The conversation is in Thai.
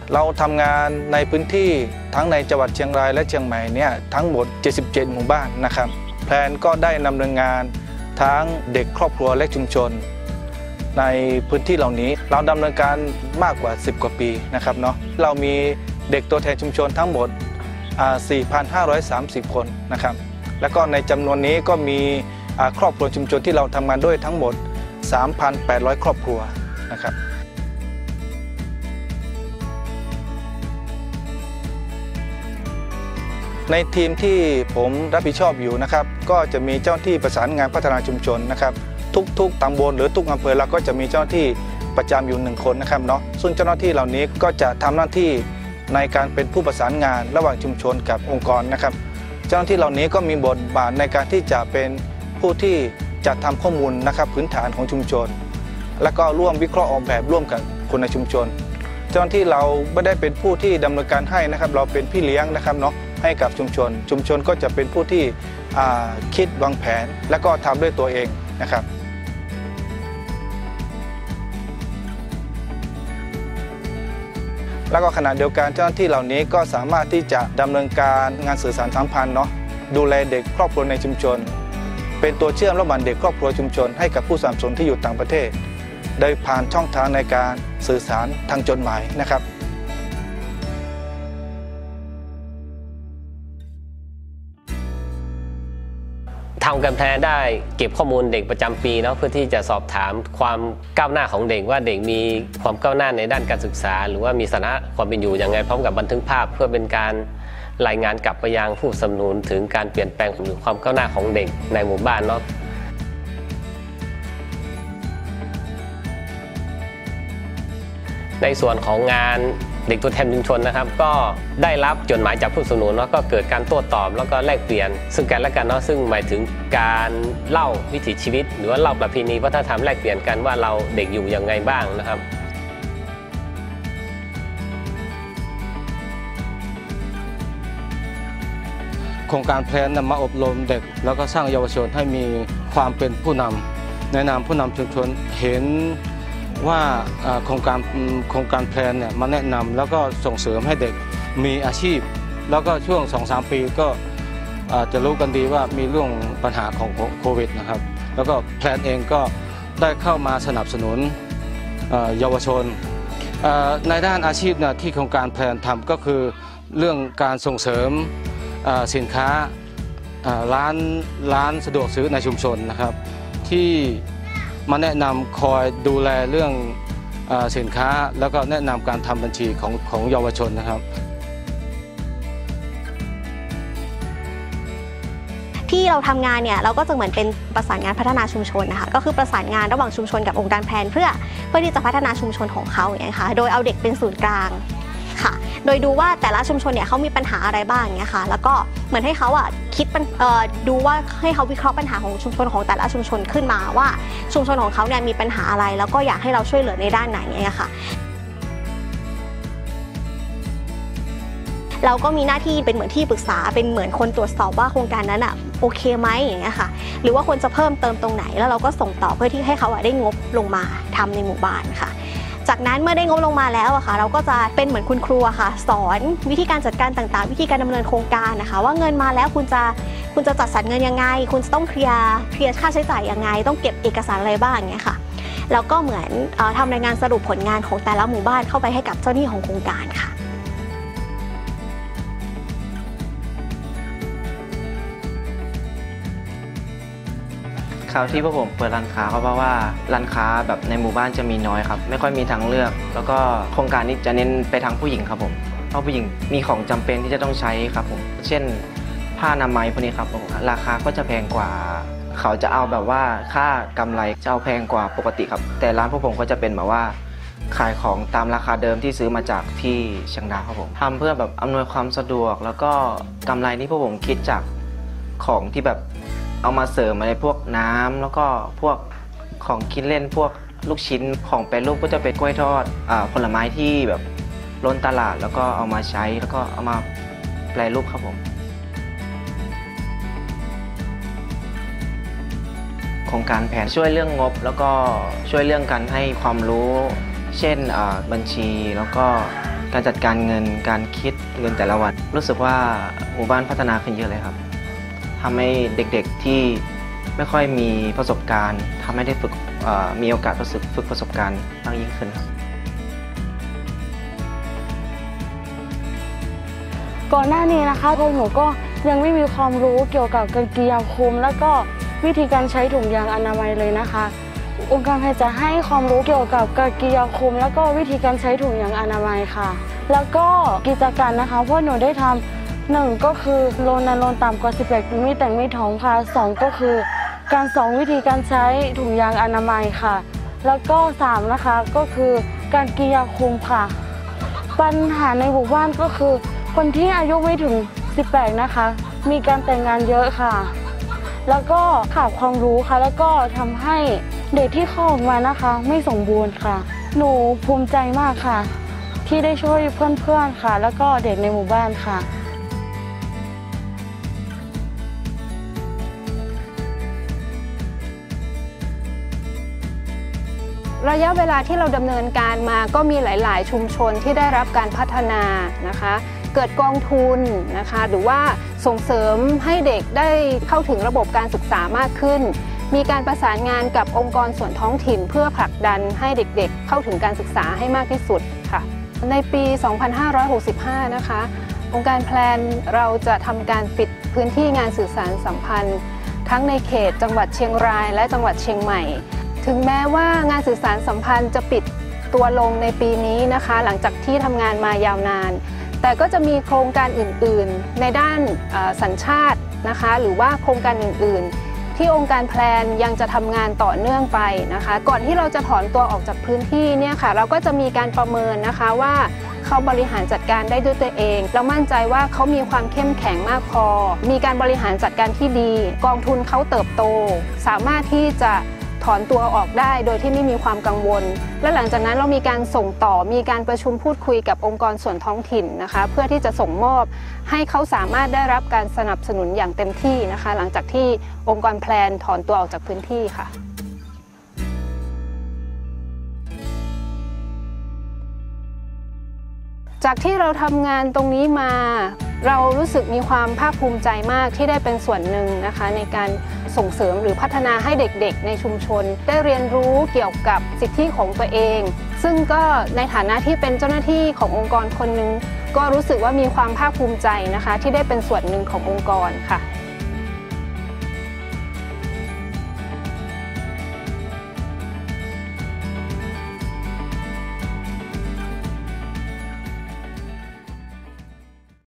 เราทำงานในพื้นที่ทั้งในจังหวัดเชียงรายและเชียงใหม่เนี่ยทั้งหมด77หมู่บ้านนะครับแพลนก็ได้ดำเนินงานทั้งเด็กครอบครัวและชุมชนในพื้นที่เหล่านี้เราดำเนินการมากกว่า10กว่าปีนะครับเนาะเรามีเด็กตัวแทนชุมชนทั้งหมด4,530 คนนะครับแล้วก็ในจำนวนนี้ก็มีครอบครัวชุมชนที่เราทำงานด้วยทั้งหมด 3,800 ครอบครัวนะครับในทีมที่ผมรับผิดชอบอยู่นะครับก็จะมีเจ้าหน้าที่ประสานงานพัฒนาชุมชนนะครับทุกตำบลหรือทุกอำเภอเราก็จะมีเจ้าหน้าที่ประจำอยู่1คนนะครับเนาะซึ่งเจ้าหน้าที่เหล่านี้ก็จะทำหน้าที่ในการเป็นผู้ประสานงานระหว่างชุมชนกับองค์กรนะครับเจ้าหน้าที่เหล่านี้ก็มีบทบาทในการที่จะเป็นผู้ที่จัดทำข้อมูลนะครับพื้นฐานของชุมชนและก็ร่วมวิเคราะห์ออกแบบร่วมกับคนในชุมชนเจ้าหน้าที่เราไม่ได้เป็นผู้ที่ดำเนินการให้นะครับเราเป็นพี่เลี้ยงนะครับเนาะให้กับชุมชนก็จะเป็นผู้ที่คิดวางแผนและก็ทำด้วยตัวเองนะครับแล้วก็ขณะเดียวกันเจ้าหน้าที่เหล่านี้ก็สามารถที่จะดำเนินการงานสื่อสารสัมพันธ์เนาะดูแลเด็กครอบครัวในชุมชนเป็นตัวเชื่อมระหว่างเด็กครอบครัวชุมชนให้กับผู้สนับสนุนที่อยู่ต่างประเทศโดยผ่านช่องทางในการสื่อสารทางจดหมายนะครับทำกันแพนได้เก็บข้อมูลเด็กประจำปีเนาะเพื่อที่จะสอบถามความก้าวหน้าของเด็กว่าเด็กมีความก้าวหน้าในด้านการศึกษาหรือว่ามีสถานะความเป็นอยู่อย่างไรพร้อมกับบันทึกภาพเพื่อเป็นการรายงานกลับไปยังผู้สนับสนุนถึงการเปลี่ยนแปลงหรือความก้าวหน้าของเด็กในหมู่บ้านเนาะในส่วนของงานเด็กตัวแทนชุมชนนะครับก็ได้รับจดหมายจากผู้สนับสนุนแล้วก็เกิดการโต้ตอบแล้วก็แลกเปลี่ยนซึ่งกันและกันเนาะซึ่งหมายถึงการเล่าวิถีชีวิตหรือว่าเล่าประเพณีวัฒนธรรมแลกเปลี่ยนกันว่าเราเด็กอยู่ยังไงบ้างนะครับโครงการแพลนนำมาอบรมเด็กแล้วก็สร้างเยาวชนให้มีความเป็นผู้นำในนามผู้นำชุมชนเห็นว่าโครงการแพลนเนี่ยมาแนะนำแล้วก็ส่งเสริมให้เด็กมีอาชีพแล้วก็ช่วง 2-3 ปีก็จะรู้กันดีว่ามีเรื่องปัญหาของโควิดนะครับแล้วก็แพลนเองก็ได้เข้ามาสนับสนุนเยาวชนในด้านอาชีพเนี่ยที่โครงการแพลนทำก็คือเรื่องการส่งเสริมสินค้าร้านสะดวกซื้อในชุมชนนะครับที่มาแนะนำคอยดูแลเรื่องสินค้าแล้วก็แนะนำการทำบัญชีของเยาวชนนะครับที่เราทำงานเนี่ยเราก็จะเหมือนเป็นประสานงานพัฒนาชุมชนนะคะก็คือประสานงานระหว่างชุมชนกับองค์การแพลนเพื่อที่จะพัฒนาชุมชนของเขาอย่างนี้ค่ะโดยเอาเด็กเป็นศูนย์กลางค่ะโดยดูว่าแต่ละชุมชนเนี่ยเขามีปัญหาอะไรบ้างเนี่ยค่ะแล้วก็เหมือนให้เขาคิดดูว่าให้เขาวิเคราะห์ปัญหาของชุมชนของแต่ละชุมชนขึ้นมาว่าชุมชนของเขาเนี่ยมีปัญหาอะไรแล้วก็อยากให้เราช่วยเหลือในด้านไหนเนี่ยค่ะเราก็มีหน้าที่เป็นเหมือนที่ปรึกษาเป็นเหมือนคนตรวจสอบว่าโครงการนั้นโอเคไหมอย่างเงี้ยค่ะหรือว่าควรจะเพิ่มเติมตรงไหนแล้วเราก็ส่งต่อเพื่อที่ให้เขาได้งบลงมาทำในหมู่บ้านค่ะจากนั้นเมื่อได้งบลงมาแล้วค่ะเราก็จะเป็นเหมือนคุณครูค่ะสอนวิธีการจัดการต่างๆวิธีการดำเนินโครงการนะคะว่าเงินมาแล้วคุณจะจัดสรรเงินยังไงคุณจะต้องเคลียร์ค่าใช้จ่ายยังไงต้องเก็บเอกสารอะไรบ้างอย่างเงี้ยค่ะแล้วก็เหมือนทำรายงานสรุปผลงานของแต่ละหมู่บ้านเข้าไปให้กับเจ้าหน้าที่ของโครงการค่ะคราวที่พวกผมเปิดร้านค้าก็เพราะว่าร้านค้าแบบในหมู่บ้านจะมีน้อยครับไม่ค่อยมีทางเลือกแล้วก็โครงการนี้จะเน้นไปทางผู้หญิงครับผมเพราะผู้หญิงมีของจำเป็นที่จะต้องใช้ครับผมเช่นผ้าอนามัยพวกนี้ครับผมราคาก็จะแพงกว่าเขาจะเอาแบบว่าค่ากำไรจะเอาแพงกว่าปกติครับแต่ร้านพวกผมก็จะเป็นแบบว่าขายของตามราคาเดิมที่ซื้อมาจากที่เชียงดาวครับผมทำเพื่อแบบอำนวยความสะดวกแล้วก็กำไรที่พวกผมคิดจากของที่แบบเอามาเสริมอะไรพวกน้ำแล้วก็พวกของกินเล่นพวกลูกชิ้นของแปรรูปก็จะเป็นกล้วยทอดผลไม้ที่แบบล้นตลาดแล้วก็เอามาใช้แล้วก็เอามาแปรรูปครับผมโครงการแผนช่วยเรื่องงบแล้วก็ช่วยเรื่องการให้ความรู้เช่นบัญชีแล้วก็การจัดการเงินการคิดเงินแต่ละวันรู้สึกว่าหมู่บ้านพัฒนาขึ้นเยอะเลยครับทำให้เด็กๆที่ไม่ค่อยมีประสบการณ์ทำให้ได้มีโอกาสฝึกประสบการณ์มากยิ่งขึ้นครับก่อนหน้านี้นะคะพวกหนูก็ยังไม่มีความรู้เกี่ยวกับการกินยาคุมแล้วก็วิธีการใช้ถุงยางอนามัยเลยนะคะองค์การแพทย์จะให้ความรู้เกี่ยวกับการกินยาคุมแล้วก็วิธีการใช้ถุงยางอนามัยค่ะแล้วก็กิจการนะคะพวกหนูได้ทำ1ก็คือรณรงค์ต่ำกว่า18ปีไม่แต่งไม่ท้องค่ะ2ก็คือการสอนวิธีการใช้ถุงยางอนามัยค่ะแล้วก็3นะคะก็คือการกินยาคุมค่ะปัญหาในหมู่บ้านก็คือคนที่อายุไม่ถึง18นะคะมีการแต่งงานเยอะค่ะแล้วก็ขาดความรู้ค่ะแล้วก็ทำให้เด็กที่เข้าออกมานะคะไม่สมบูรณ์ค่ะหนูภูมิใจมากค่ะที่ได้ช่วยเพื่อนๆค่ะแล้วก็เด็กในหมู่บ้านค่ะระยะเวลาที่เราดำเนินการมาก็มีหลายๆชุมชนที่ได้รับการพัฒนานะคะเกิดกองทุนนะคะหรือว่าส่งเสริมให้เด็กได้เข้าถึงระบบการศึกษามากขึ้นมีการประสานงานกับองค์กรส่วนท้องถิ่นเพื่อผลักดันให้เด็กๆเข้าถึงการศึกษาให้มากที่สุดค่ะในปี 2565 นะคะองค์การแพลนเราจะทำการปิดพื้นที่งานสื่อสารสัมพันธ์ทั้งในเขตจังหวัดเชียงรายและจังหวัดเชียงใหม่ถึงแม้ว่างานสื่อสารสัมพันธ์จะปิดตัวลงในปีนี้นะคะหลังจากที่ทำงานมายาวนานแต่ก็จะมีโครงการอื่นๆในด้านสัญชาตินะคะหรือว่าโครงการอื่นๆที่องค์การแพลนยังจะทำงานต่อเนื่องไปนะคะก่อนที่เราจะถอนตัวออกจากพื้นที่เนี่ยค่ะเราก็จะมีการประเมินนะคะว่าเขาบริหารจัดการได้ด้วยตัวเองเรามั่นใจว่าเขามีความเข้มแข็งมากพอมีการบริหารจัดการที่ดีกองทุนเขาเติบโตสามารถที่จะถอนตัวออกได้โดยที่ไม่มีความกังวลและหลังจากนั้นเรามีการส่งต่อมีการประชุมพูดคุยกับองค์กรส่วนท้องถิ่นนะคะเพื่อที่จะส่งมอบให้เขาสามารถได้รับการสนับสนุนอย่างเต็มที่นะคะหลังจากที่องค์กรแพลนถอนตัวออกจากพื้นที่ค่ะจากที่เราทำงานตรงนี้มาเรารู้สึกมีความภาคภูมิใจมากที่ได้เป็นส่วนหนึ่งนะคะในการส่งเสริมหรือพัฒนาให้เด็กๆในชุมชนได้เรียนรู้เกี่ยวกับสิทธิของตัวเองซึ่งก็ในฐานะที่เป็นเจ้าหน้าที่ขององค์กรคนหนึ่งก็รู้สึกว่ามีความภาคภูมิใจนะคะที่ได้เป็นส่วนหนึ่งขององค์กรค่ะ